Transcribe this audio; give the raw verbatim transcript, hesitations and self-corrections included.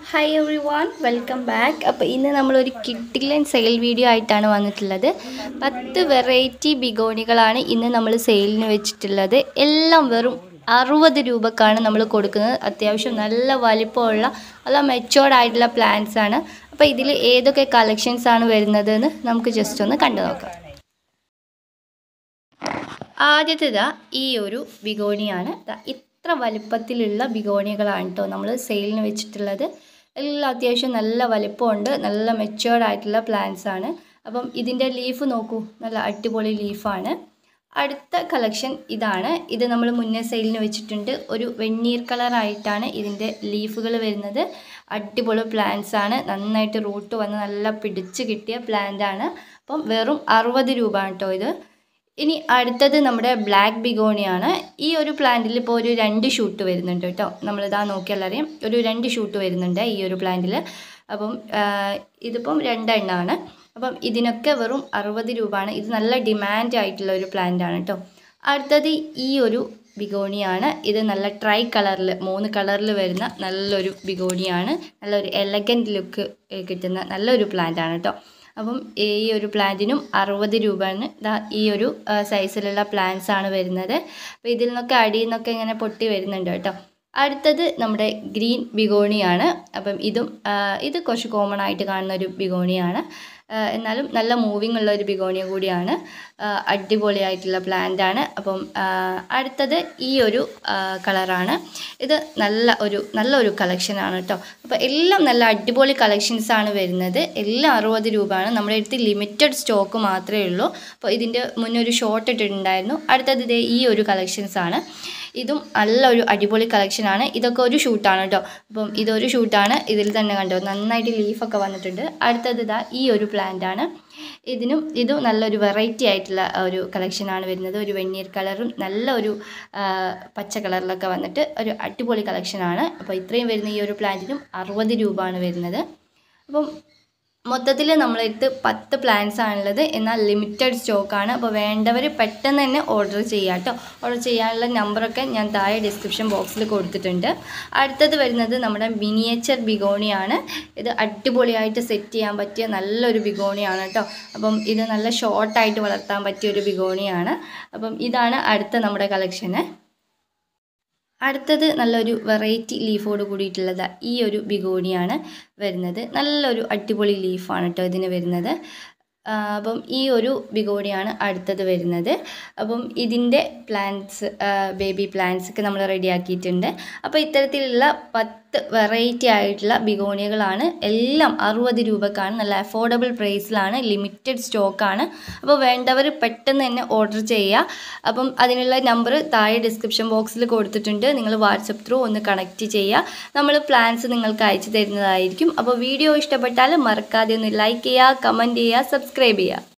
Hi everyone, welcome back. അപ്പോൾ ഇന്ന് നമ്മൾ ഒരു കിഡിലൻ സെയിൽ വീഡിയോ ആയിട്ടാണ് വന്നിട്ടുള്ളത്. പത്ത് വെറൈറ്റി ബിഗോണികളാണ് ഇന്ന് നമ്മൾ സെയിലിന് വെച്ചിട്ടുള്ളത്. എല്ലാം വെറും അറുപത് രൂപക്കാണ് നമ്മൾ കൊടുക്കുന്നത്. അത്യാവശ്യം നല്ല വലിപ്പമുള്ള നല്ല മെച്ചോർഡ് ആയിട്ടുള്ള പ്ലാന്റ്സ് ആണ്. അപ്പോൾ ഇതിൽ ഏതൊക്കെ കളക്ഷൻസ് ആണ് വരുന്നതെന്ന് നമുക്ക് ജസ്റ്റ് ഒന്ന് കണ്ടു നോക്കാം. ആദ്യത്തേത് ഈ ഒരു ബിഗോണിയാണ്. ഇത്ര വലിപ്പത്തിലുള്ള ബിഗോണികളാണ് കേട്ടോ നമ്മൾ സെയിലിന് വെച്ചിട്ടുള്ളത്. എല്ലാം അത്യാവശ്യം നല്ല വലിപ്പമുണ്ട്, നല്ല മെച്ചുവേർഡ് ആയിട്ടുള്ള പ്ലാന്റ്സ് ആണ്. അപ്പം ഇതിൻ്റെ ലീഫ് നോക്കൂ, നല്ല അടിപൊളി ലീഫാണ്. അടുത്ത കളക്ഷൻ ഇതാണ്. ഇത് നമ്മൾ മുന്നേ സെയിലിന് വെച്ചിട്ടുണ്ട്. ഒരു വെണ്ണീർ കളറായിട്ടാണ് ഇതിൻ്റെ ലീഫുകൾ വരുന്നത്. അടിപൊളി പ്ലാന്റ്സ് ആണ്, നന്നായിട്ട് റൂട്ട് വന്ന് നല്ല പിടിച്ച് കിട്ടിയ പ്ലാന്റ് ആണ്. അപ്പം വെറും അറുപത് രൂപ ആണ് കേട്ടോ ഇത്. ഇനി അടുത്തത് നമ്മുടെ ബ്ലാക്ക് ബിഗോണിയാണ്. ഈ ഒരു പ്ലാന്റിൽ ഇപ്പോൾ ഒരു രണ്ട് ഷൂട്ട് വരുന്നുണ്ട് കേട്ടോ. നമ്മളിതാ നോക്കിയാൽ അറിയാം, ഒരു രണ്ട് ഷൂട്ട് വരുന്നുണ്ട് ഈ ഒരു പ്ലാന്റിൽ. അപ്പം ഇതിപ്പം രണ്ടെണ്ണമാണ്. അപ്പം ഇതിനൊക്കെ വെറും അറുപത് രൂപയാണ്. ഇത് നല്ല ഡിമാൻഡ് ആയിട്ടുള്ള ഒരു പ്ലാന്റ് ആണ് കേട്ടോ. അടുത്തത് ഈ ഒരു ബിഗോണിയാണ്. ഇത് നല്ല ട്രൈ കളറിൽ മൂന്ന് കളറിൽ വരുന്ന നല്ലൊരു ബിഗോണിയാണ്. നല്ലൊരു എലഗൻറ്റ് ലുക്ക് കിട്ടുന്ന നല്ലൊരു പ്ലാന്റ് ആണ് കേട്ടോ. അപ്പം ഈ ഒരു പ്ലാന്റിനും അറുപത് രൂപയാണ്. ഇതാ ഈ ഒരു സൈസിലുള്ള പ്ലാന്റ്സ് ആണ് വരുന്നത്. അപ്പോൾ ഇതിൽ നിന്നൊക്കെ അടിയിൽ നിന്നൊക്കെ ഇങ്ങനെ പൊട്ടി വരുന്നുണ്ട് കേട്ടോ. അടുത്തത് നമ്മുടെ ഗ്രീൻ ബിഗോണിയാണ്. അപ്പം ഇതും ഇത് കുറച്ച് കോമൺ ആയിട്ട് കാണുന്ന ഒരു ബിഗോണിയാണ്. എന്നാലും നല്ല മൂവിങ് ഉള്ള ഒരു ബിഗോണിയ കൂടിയാണ്. അടിപൊളിയായിട്ടുള്ള പ്ലാന്റ് ആണ്. അപ്പം അടുത്തത് ഈ ഒരു കളറാണ്. ഇത് നല്ല ഒരു നല്ലൊരു കളക്ഷനാണ് കേട്ടോ. അപ്പോൾ എല്ലാം നല്ല അടിപൊളി കളക്ഷൻസ് ആണ് വരുന്നത്. എല്ലാം അറുപത് രൂപയാണ്. നമ്മുടെ അടുത്ത് ലിമിറ്റഡ് സ്റ്റോക്ക് മാത്രമേ ഉള്ളൂ. അപ്പോൾ ഇതിൻ്റെ മുന്നേ ഒരു ഷോർട്ട് ഇട്ടിട്ടുണ്ടായിരുന്നു. അടുത്തത് ഇതേ ഈ ഒരു കളക്ഷൻസ് ആണ്. ഇതും നല്ലൊരു അടിപൊളി കളക്ഷനാണ്. ഇതൊക്കെ ഒരു ഷൂട്ടാണ് കേട്ടോ. അപ്പം ഇതൊരു ഷൂട്ടാണ്. ഇതിൽ തന്നെ കണ്ടോ നന്നായിട്ട് ലീഫൊക്കെ വന്നിട്ടുണ്ട്. അടുത്തത് ഇതാ ഈ ഒരു പ്ലാന്റ് ആണ്. ഇതിനും ഇതും നല്ലൊരു വെറൈറ്റി ആയിട്ടുള്ള ഒരു കളക്ഷനാണ് വരുന്നത്. ഒരു വെണ്ണീർ കളറും നല്ല ഒരു പച്ച കളറിലൊക്കെ വന്നിട്ട് ഒരു അടിപൊളി കളക്ഷനാണ്. അപ്പോൾ ഇത്രയും വരുന്ന ഈ ഒരു പ്ലാന്റിനും അറുപത് രൂപ ആണ് വരുന്നത്. അപ്പം മൊത്തത്തിൽ നമ്മളടുത്ത് പത്ത് പ്ലാന്റ്സ് ആണുള്ളത്. എന്നാൽ ലിമിറ്റഡ് സ്റ്റോക്കാണ്. അപ്പോൾ വേണ്ടവർ പെട്ടെന്ന് തന്നെ ഓർഡർ ചെയ്യാം കേട്ടോ. ഓർഡർ ചെയ്യാനുള്ള നമ്പറൊക്കെ ഞാൻ താഴെ ഡിസ്ക്രിപ്ഷൻ ബോക്സിൽ കൊടുത്തിട്ടുണ്ട്. അടുത്തത് വരുന്നത് നമ്മുടെ മിനിയേച്ചർ ബിഗോണിയാണ്. ഇത് അടിപൊളിയായിട്ട് സെറ്റ് ചെയ്യാൻ പറ്റിയ നല്ലൊരു ബിഗോണിയാണ് കേട്ടോ. അപ്പം ഇത് നല്ല ഷോർട്ടായിട്ട് വളർത്താൻ പറ്റിയ ഒരു ബിഗോണിയാണ്. അപ്പം ഇതാണ് അടുത്ത നമ്മുടെ കളക്ഷന്. അടുത്തത് നല്ലൊരു വെറൈറ്റി ലീഫോട് കൂടിയിട്ടുള്ളത് ഈ ഒരു ബിഗോണിയാണ് വരുന്നത്. നല്ലൊരു അടിപൊളി ലീഫാണ് കേട്ടോ ഇതിന് വരുന്നത്. അപ്പം ഈ ഒരു ബിഗോണിയാണ് അടുത്തത് വരുന്നത്. അപ്പം ഇതിൻ്റെ പ്ലാന്റ്സ് ബേബി പ്ലാന്റ്സൊക്കെ നമ്മൾ റെഡിയാക്കിയിട്ടുണ്ട്. അപ്പോൾ ഇത്തരത്തിലുള്ള പത്ത് വെറൈറ്റി ആയിട്ടുള്ള ബിഗോണികളാണ്. എല്ലാം അറുപത് രൂപക്കാണ്. നല്ല അഫോർഡബിൾ പ്രൈസിലാണ്. ലിമിറ്റഡ് സ്റ്റോക്കാണ്. അപ്പോൾ വേണ്ടവർ പെട്ടെന്ന് തന്നെ ഓർഡർ ചെയ്യുക. അപ്പം അതിനുള്ള നമ്പർ താഴെ ഡിസ്ക്രിപ്ഷൻ ബോക്സിൽ കൊടുത്തിട്ടുണ്ട്. നിങ്ങൾ വാട്സപ്പ് ത്രൂ ഒന്ന് കണക്റ്റ് ചെയ്യുക. നമ്മൾ പ്ലാൻസ് നിങ്ങൾക്ക് അയച്ചു തരുന്നതായിരിക്കും. അപ്പോൾ വീഡിയോ ഇഷ്ടപ്പെട്ടാൽ മറക്കാതെ ഒന്ന് ലൈക്ക് ചെയ്യുക, കമൻറ്റ് ചെയ്യുക, സബ്സ്ക്രൈബ് ചെയ്യുക.